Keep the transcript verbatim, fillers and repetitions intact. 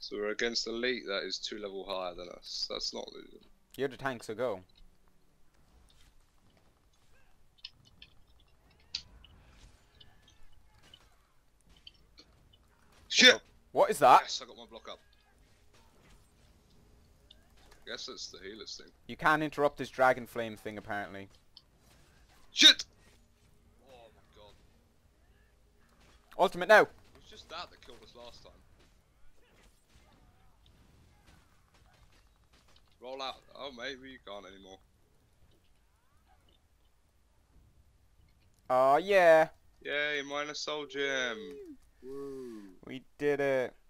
So we're against elite that is two level higher than us. That's not losing. You're the tank, so go. Shit! Oh, what is that? Yes, I got my block up. Guess that's the healer's thing. You can't interrupt this dragon flame thing, apparently. Shit! Oh my god. Ultimate now! It was just that that killed us last time. Roll out. Oh, maybe you can't anymore. Oh, yeah! Yay, minus soul gem! Woo! We did it!